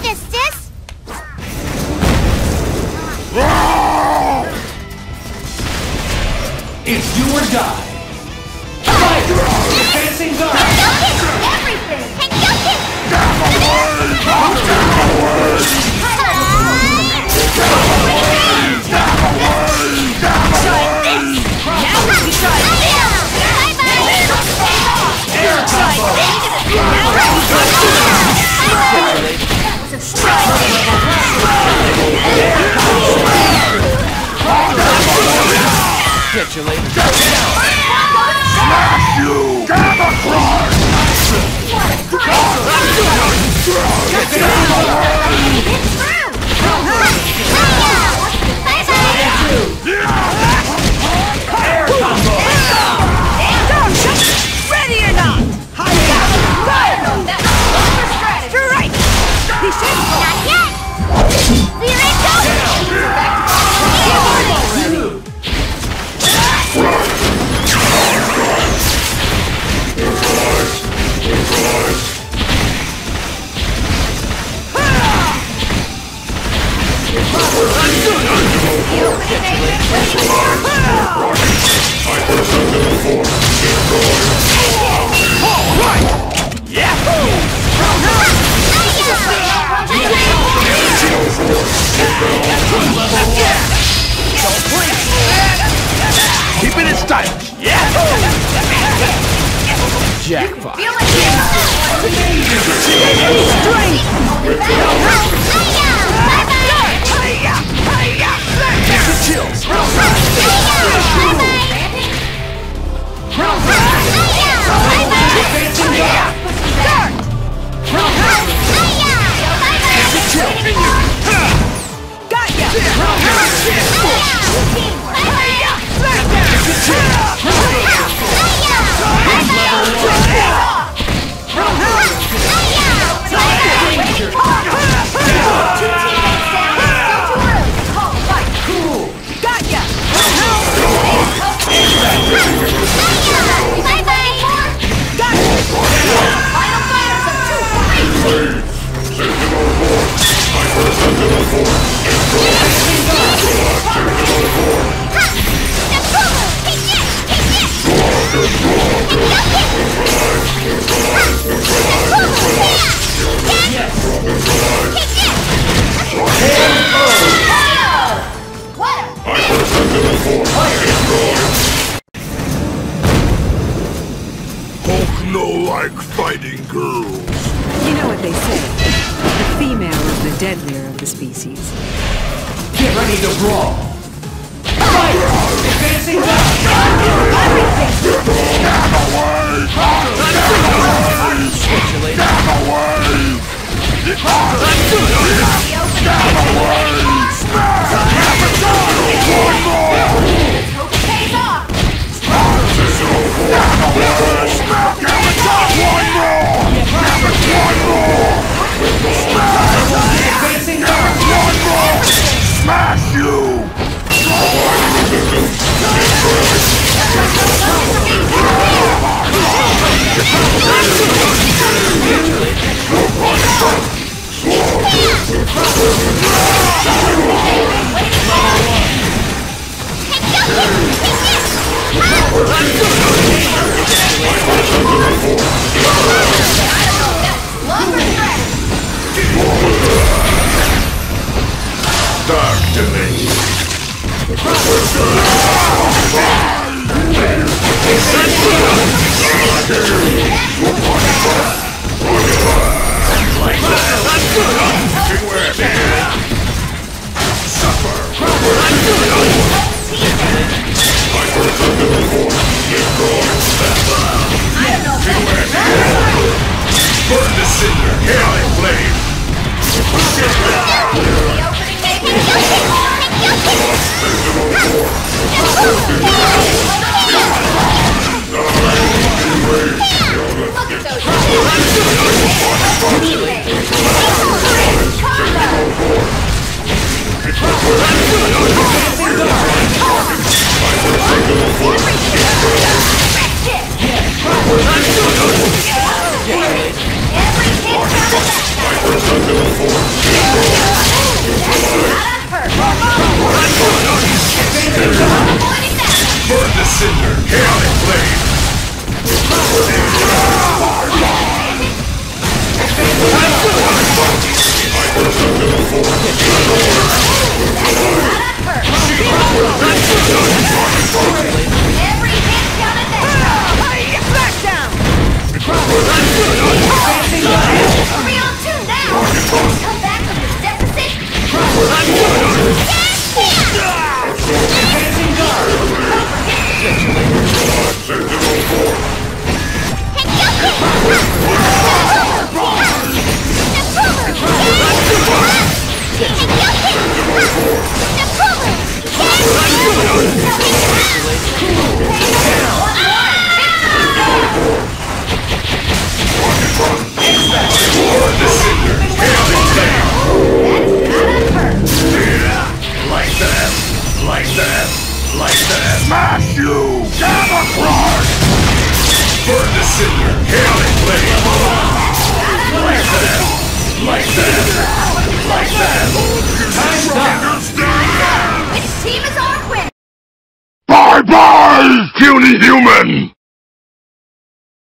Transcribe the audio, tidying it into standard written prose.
this, sis! It's do or die. Fight! Advancing guard! Everything! Hadouken! Catch you later. Smash you! Gamma Crush! Air combo! Ready or not? Straight! He should Not yet! Here it goes! Keeping it stylish! Jackpot! Hulk no like fighting girls. You know what they say. The female is the deadlier of the species. Get ready to brawl! Fight! Advancing guard! Catch you later. Advancing guard! Smash you! Dark Dimension. Burn the cinder, hail and flame. Every hit Like that! Smash you! Gamma Crush! Burn the cinder! Hailing flame! Like that! Like that! Like that! Time's up! Which team is our winner? Bye-bye, puny human!